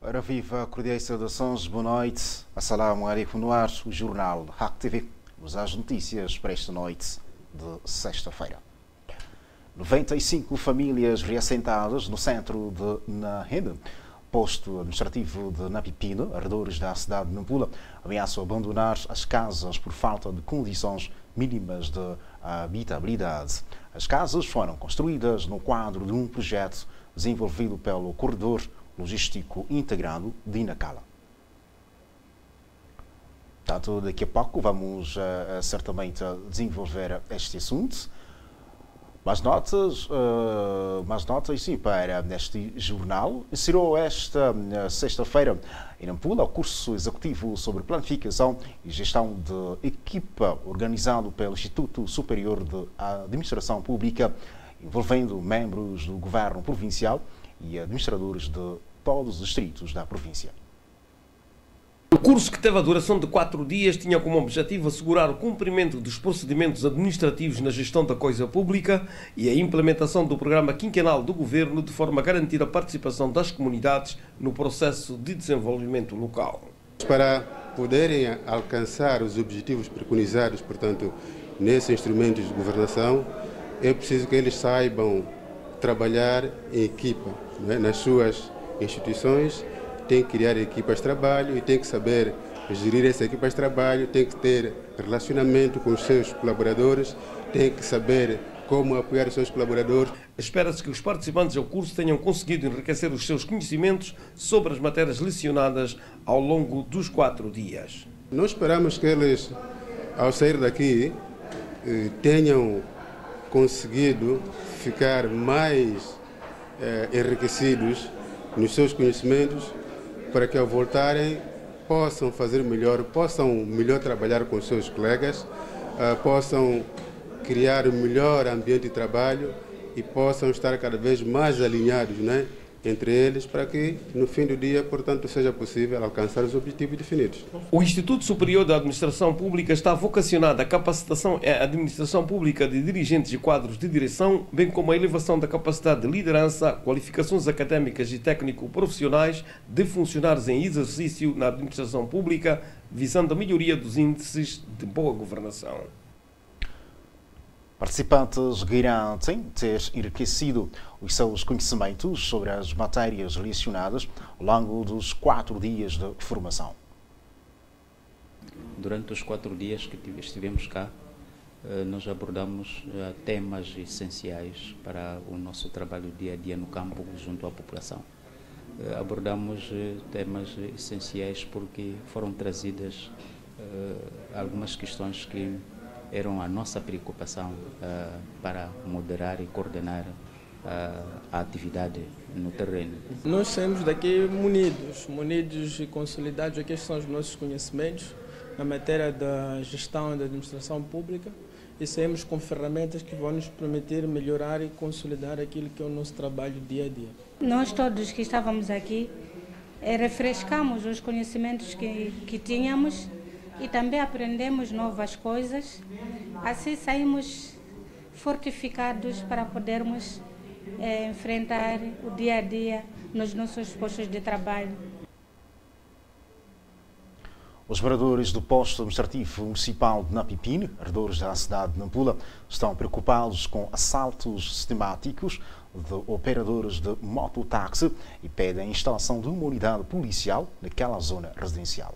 Ora viva, cordiais saudações, boa noite. Assalamu alaikum no ar, o jornal Hack TV. Vamos às notícias para esta noite de sexta-feira. 95 famílias reassentadas no centro de Nahene, posto administrativo de Napipina, arredores da cidade de Nampula, ameaçam abandonar as casas por falta de condições mínimas de habitabilidade. As casas foram construídas no quadro de um projeto desenvolvido pelo Corredor Logístico Integrado de Inacala. Portanto, daqui a pouco vamos certamente desenvolver este assunto. Mais notas sim, para este jornal. Iniciou esta sexta-feira em Nampula o curso executivo sobre planificação e gestão de equipa organizado pelo Instituto Superior de Administração Pública, envolvendo membros do governo provincial e administradores de todos os distritos da província. O curso, que teve a duração de 4 dias, tinha como objetivo assegurar o cumprimento dos procedimentos administrativos na gestão da coisa pública e a implementação do programa quinquenal do Governo, de forma a garantir a participação das comunidades no processo de desenvolvimento local. Para poderem alcançar os objetivos preconizados, portanto, nesses instrumentos de governação, é preciso que eles saibam trabalhar em equipa, nas suas instituições. Tem que criar equipas de trabalho e tem que saber gerir essas equipas de trabalho, tem que ter relacionamento com os seus colaboradores, tem que saber como apoiar os seus colaboradores. Espera-se que os participantes ao curso tenham conseguido enriquecer os seus conhecimentos sobre as matérias lecionadas ao longo dos 4 dias. Nós esperamos que eles, ao sair daqui, tenham conseguido ficar mais enriquecidos nos seus conhecimentos, para que ao voltarem possam fazer melhor, possam melhor trabalhar com os seus colegas, possam criar um melhor ambiente de trabalho e possam estar cada vez mais alinhados, entre eles, para que no fim do dia, portanto, seja possível alcançar os objetivos definidos. O Instituto Superior da Administração Pública está vocacionado à capacitação e administração pública de dirigentes e quadros de direção, bem como a elevação da capacidade de liderança, qualificações académicas e técnico-profissionais de funcionários em exercício na administração pública, visando a melhoria dos índices de boa governação. Participantes garantem ter enriquecido os seus conhecimentos sobre as matérias relacionadas ao longo dos 4 dias de formação. Durante os 4 dias que estivemos cá, nós abordamos temas essenciais para o nosso trabalho dia a dia no campo, junto à população. Abordamos temas essenciais porque foram trazidas algumas questões que eram a nossa preocupação para moderar e coordenar a atividade no terreno. Nós saímos daqui munidos e consolidados. Aqui são os nossos conhecimentos na matéria da gestão e da administração pública e saímos com ferramentas que vão nos permitir melhorar e consolidar aquilo que é o nosso trabalho dia a dia. Nós todos que estávamos aqui refrescamos os conhecimentos que tínhamos e também aprendemos novas coisas. Assim saímos fortificados para podermos enfrentar o dia a dia nos nossos postos de trabalho. Os moradores do posto administrativo municipal de Napipine, arredores da cidade de Nampula, estão preocupados com assaltos sistemáticos de operadores de mototáxi e pedem a instalação de uma unidade policial naquela zona residencial.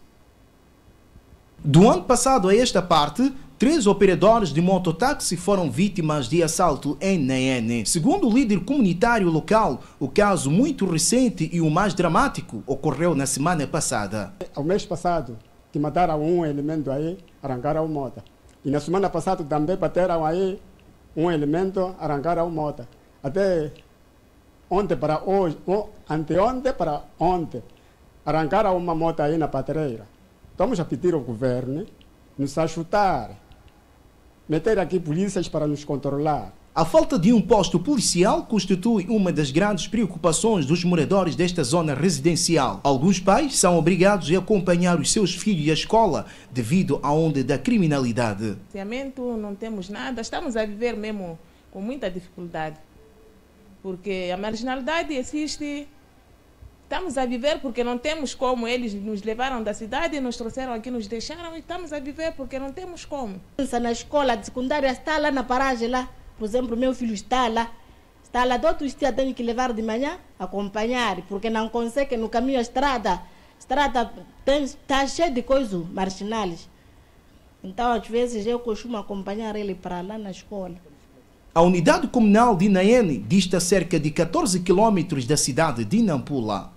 Do ano passado a esta parte, 3 operadores de mototáxi foram vítimas de assalto em Nahene. Segundo o líder comunitário local, o caso muito recente e o mais dramático ocorreu na semana passada. O mês passado, que mataram um elemento aí, arrancaram a moto. E na semana passada também bateram aí um elemento, arrancaram a moto. Até ontem para hoje, anteontem para ontem, arrancaram uma moto aí na patreira. Estamos a pedir ao governo nos ajudar, meter aqui polícias para nos controlar. A falta de um posto policial constitui uma das grandes preocupações dos moradores desta zona residencial. Alguns pais são obrigados a acompanhar os seus filhos à escola devido à onda da criminalidade. Não temos nada, estamos a viver mesmo com muita dificuldade, porque a marginalidade existe Estamos a viver porque não temos como. Eles nos levaram da cidade, nos trouxeram aqui, nos deixaram e estamos a viver porque não temos como. Na escola de secundária está lá na paragem lá. Por exemplo, meu filho está lá. Está lá, todos os dias tenho que levar de manhã, acompanhar, porque não consegue no caminho a estrada. Está cheia de coisas marginais. Então, às vezes, eu costumo acompanhar ele para lá na escola. A unidade comunal de Naene dista cerca de 14 quilômetros da cidade de Nampula.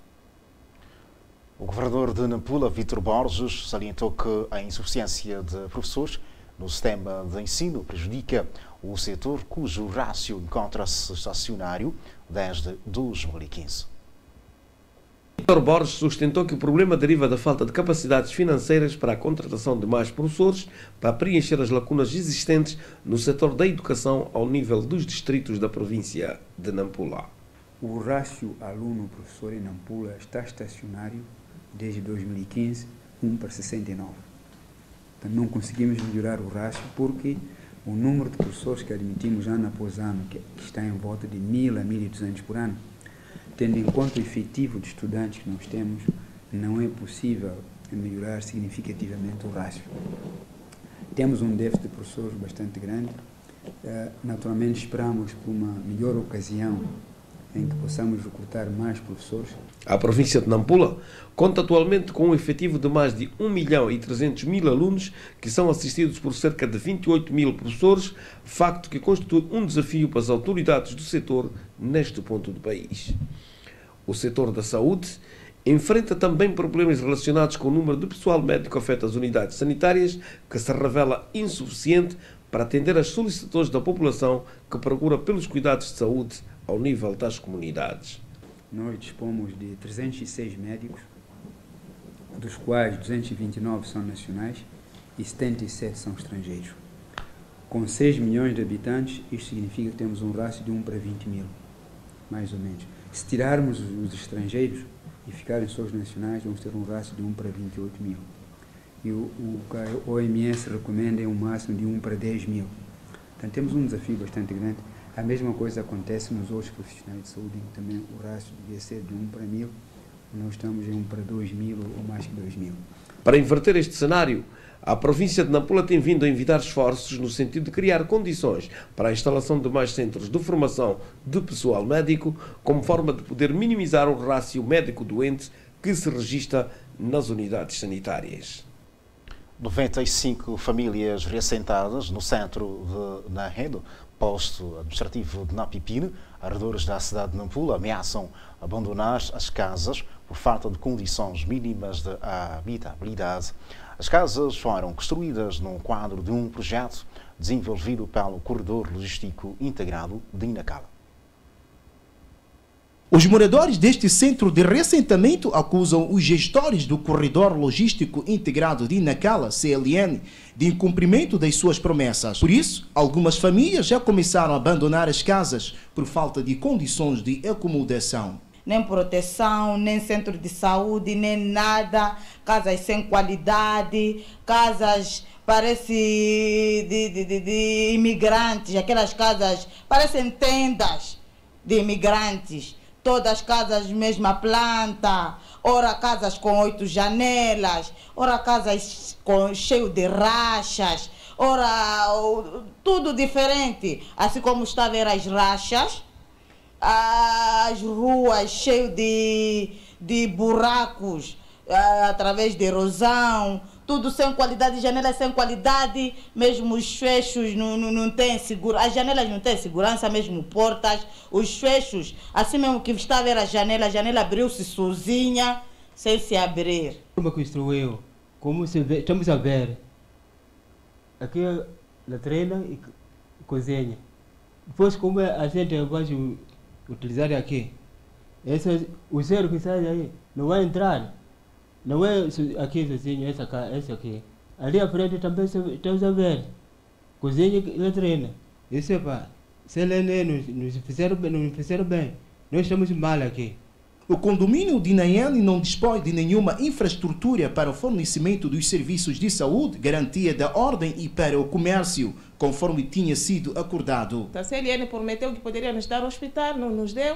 O governador de Nampula, Vítor Borges, salientou que a insuficiência de professores no sistema de ensino prejudica o setor cujo rácio encontra-se estacionário desde 2015. Vítor Borges sustentou que o problema deriva da falta de capacidades financeiras para a contratação de mais professores para preencher as lacunas existentes no setor da educação ao nível dos distritos da província de Nampula. O rácio aluno-professor em Nampula está estacionário desde 2015, 1:69. Então, não conseguimos melhorar o rácio porque o número de professores que admitimos ano após ano, que está em volta de 1.000 a 1.200 por ano, tendo em conta o efetivo de estudantes que nós temos, não é possível melhorar significativamente o rácio. Temos um déficit de professores bastante grande. Naturalmente esperamos por uma melhor ocasião em que possamos recrutar mais professores. A província de Nampula conta atualmente com um efetivo de mais de 1.300.000 alunos, que são assistidos por cerca de 28.000 professores, facto que constitui um desafio para as autoridades do setor neste ponto do país. O setor da saúde enfrenta também problemas relacionados com o número de pessoal médico afeto às unidades sanitárias, que se revela insuficiente para atender às solicitações da população que procura pelos cuidados de saúde ao nível das comunidades. Nós dispomos de 306 médicos, dos quais 229 são nacionais e 77 são estrangeiros. Com 6 milhões de habitantes, isto significa que temos um rácio de 1:20.000, mais ou menos. Se tirarmos os estrangeiros e ficarem só os nacionais, vamos ter um rácio de 1:28.000. E o que a OMS recomenda é um máximo de 1:10.000. Então temos um desafio bastante grande. A mesma coisa acontece nos outros profissionais de saúde, em que também o rácio devia ser de 1:1000, nós estamos em 1:2000 ou mais que 2.000. Para inverter este cenário, a província de Nampula tem vindo a envidar esforços no sentido de criar condições para a instalação de mais centros de formação de pessoal médico, como forma de poder minimizar o rácio médico-doente que se registra nas unidades sanitárias. 95 famílias reassentadas no centro de Nahedo, posto administrativo de Napipine, arredores da cidade de Nampula, ameaçam abandonar as casas por falta de condições mínimas de habitabilidade. As casas foram construídas no quadro de um projeto desenvolvido pelo Corredor Logístico Integrado de Inacala. Os moradores deste centro de reassentamento acusam os gestores do Corredor Logístico Integrado de Inacala, CLN, de incumprimento das suas promessas. Por isso, algumas famílias já começaram a abandonar as casas por falta de condições de acomodação. Nem proteção, nem centro de saúde, nem nada. Casas sem qualidade, casas parecem de imigrantes, aquelas casas parecem tendas de imigrantes. Todas as casas mesma planta, ora casas com 8 janelas, ora casas cheio de rachas, ora tudo diferente. Assim como está a ver as rachas, as ruas cheias de buracos, através de erosão, tudo sem qualidade, janelas sem qualidade, mesmo os fechos não têm segurança, as janelas não têm segurança, mesmo portas, os fechos, assim mesmo que está a ver a janela abriu-se sozinha, sem se abrir. Como construiu, como estamos a ver, aqui na treina e cozinha. Depois como a gente vai utilizar aqui, o zero que sai aí não vai entrar. Não é aqui sozinho, essa aqui. Ali à frente também estamos a ver. Cozinha e latrina. Isso é pá. Se ele nos fizeram bem, nós estamos mal aqui. O condomínio de Nayane não dispõe de nenhuma infraestrutura para o fornecimento dos serviços de saúde, garantia da ordem e para o comércio, conforme tinha sido acordado. A CLN prometeu que poderia nos dar um hospital, não nos deu.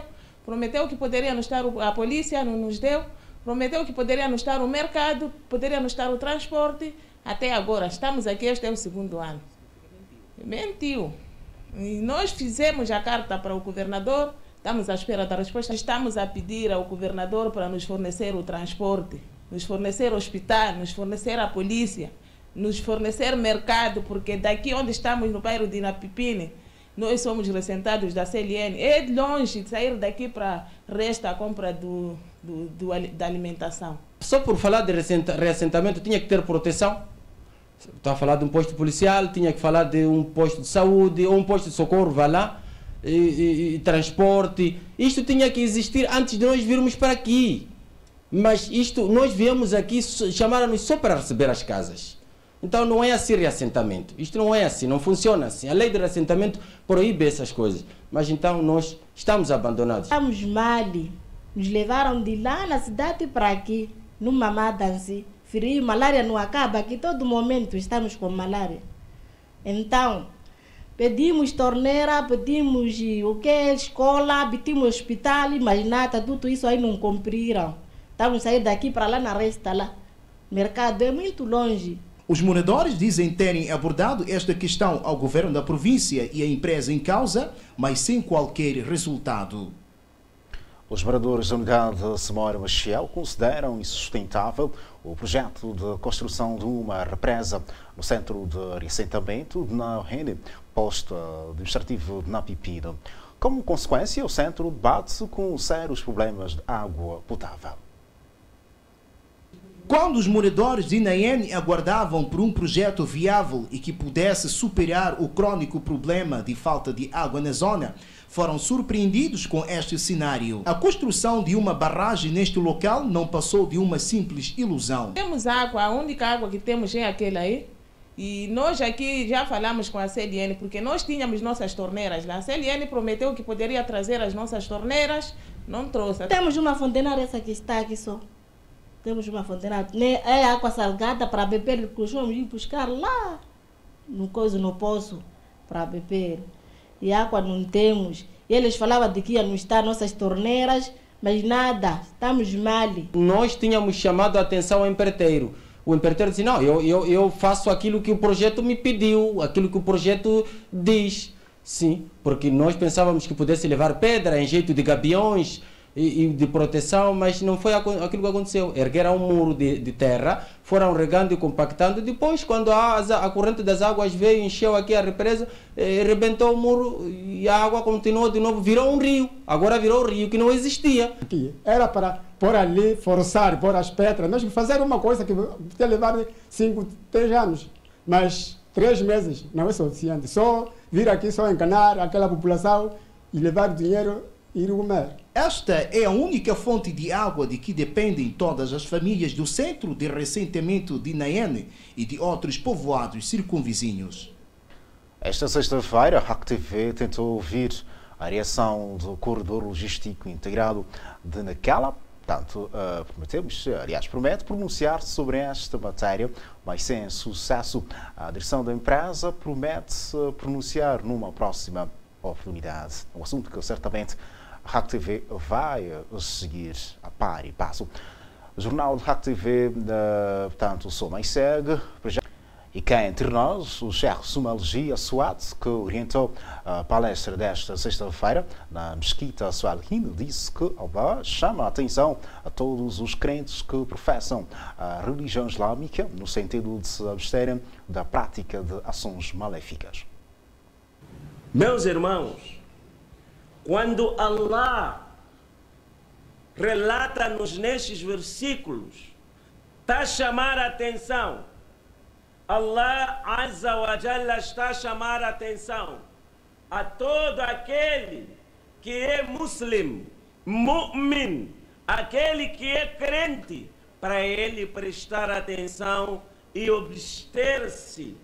Prometeu que poderia nos dar a polícia, não nos deu. Prometeu que poderia nos dar o mercado, poderia nos dar o transporte. Até agora, estamos aqui, este é o 2º ano. Mentiu. E nós fizemos a carta para o governador, estamos à espera da resposta. Estamos a pedir ao governador para nos fornecer o transporte, nos fornecer o hospital, nos fornecer a polícia, nos fornecer mercado, porque daqui onde estamos, no bairro de Inapipine, nós somos ressentados da CLN. É longe de sair daqui para resta a compra da alimentação. Só por falar de reassentamento, tinha que ter proteção. Estou a falar de um posto policial, tinha que falar de um posto de saúde, ou um posto de socorro, vá lá, e transporte. Isto tinha que existir antes de nós virmos para aqui. Mas isto, nós viemos aqui, chamaram-nos só para receber as casas. Então não é assim reassentamento. Isto não é assim, não funciona assim. A lei de reassentamento proíbe essas coisas. Mas então nós estamos abandonados. Estamos mal. Nos levaram de lá na cidade para aqui, numa madança. Frio, malária não acaba, aqui todo momento estamos com malária. Então, pedimos torneira, pedimos o que? Escola, pedimos hospital, mas nada, tudo isso aí não cumpriram. Estamos saindo daqui para lá na resta lá. O mercado é muito longe. Os moradores dizem terem abordado esta questão ao governo da província e à empresa em causa, mas sem qualquer resultado. Os moradores da unidade Semora Maciel consideram insustentável o projeto de construção de uma represa no centro de reassentamento de Naorrene, posto administrativo de Napipina. Como consequência, o centro debate-se com sérios problemas de água potável. Quando os moradores de Naene aguardavam por um projeto viável e que pudesse superar o crônico problema de falta de água na zona, foram surpreendidos com este cenário. A construção de uma barragem neste local não passou de uma simples ilusão. Temos água, a única água que temos é aquela aí. E nós aqui já falamos com a CLN, porque nós tínhamos nossas torneiras lá. A CLN prometeu que poderia trazer as nossas torneiras, não trouxe. Temos uma fontenária, essa que está aqui só. Temos uma fontenária. É água salgada para beber, que vamos ir buscar lá no poço para beber. E água não temos. E eles falavam de que iam estar nossas torneiras, mas nada, estamos mal. Nós tínhamos chamado a atenção ao empreiteiro. O empreiteiro disse, não, eu faço aquilo que o projeto me pediu, aquilo que o projeto diz. Sim, porque nós pensávamos que pudesse levar pedra em jeito de gabiões e de proteção, mas não foi aquilo que aconteceu. Ergueram um muro de terra, foram regando e compactando. Depois, quando a corrente das águas veio, encheu aqui a represa, rebentou o muro e a água continuou de novo, virou um rio. Agora virou um rio que não existia. Era para pôr ali, forçar, pôr as pedras, mas fazer uma coisa que podia levar 5, 3 anos. Mas 3 meses não é suficiente. Só vir aqui, só enganar aquela população e levar dinheiro e ir comer. Esta é a única fonte de água de que dependem todas as famílias do centro de reassentamento de Naene e de outros povoados circunvizinhos. Esta sexta-feira, a RAC TV tentou ouvir a reação do corredor logístico integrado de Nacala. Portanto, promete pronunciar-se sobre esta matéria, mas sem sucesso. A direção da empresa promete pronunciar numa próxima oportunidade. Um assunto que certamente a RAC TV vai seguir a par e passo. O jornal de RAC TV, portanto, sou mais segue. E cá entre nós, o chefe Sumalgi Aswat, que orientou a palestra desta sexta-feira na Mesquita Sualhin, disse que Allah chama a atenção a todos os crentes que professam a religião islâmica no sentido de se absterem da prática de ações maléficas. Meus irmãos, quando Allah relata-nos nestes versículos, está a chamar a atenção. Allah Azza wa Jalla está a chamar a atenção a todo aquele que é mu'min, aquele que é crente, para ele prestar atenção e abster-se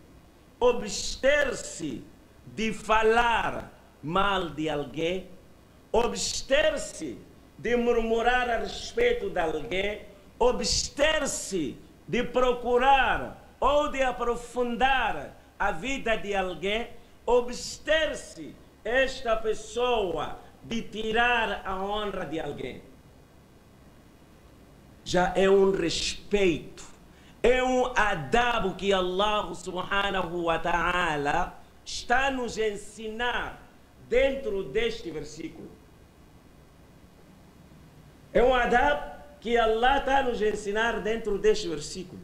de falar mal de alguém, abster-se de murmurar a respeito de alguém, abster-se de procurar ou de aprofundar a vida de alguém, abster-se esta pessoa de tirar a honra de alguém. Já é um respeito, é um adabo que Allah subhanahu wa ta'ala está nos ensinar dentro deste versículo. É um adab que Allah está nos ensinar dentro deste versículo.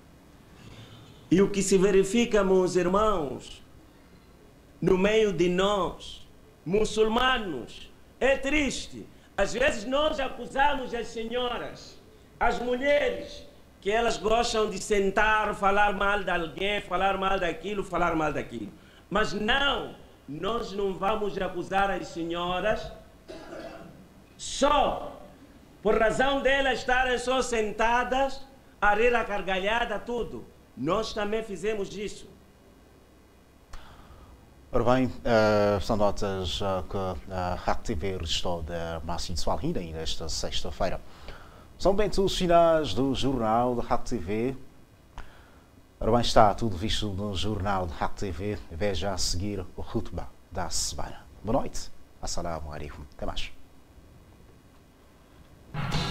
E o que se verifica, meus irmãos, no meio de nós, muçulmanos, é triste. Às vezes nós acusamos as senhoras, as mulheres, que elas gostam de sentar, falar mal de alguém, falar mal daquilo, falar mal daquilo. Mas não, nós não vamos acusar as senhoras só por razão delas estarem só sentadas, a rir a gargalhada, tudo. Nós também fizemos isso. Ora bem, são notas que a RAC TV registrou da Masjid Swalhina nesta sexta-feira. São bem os finais do jornal da RAC TV. Ora bem, está tudo visto no jornal da RAC TV. Veja a seguir o khutbah da semana. Boa noite. Assalamu alaikum. Até mais.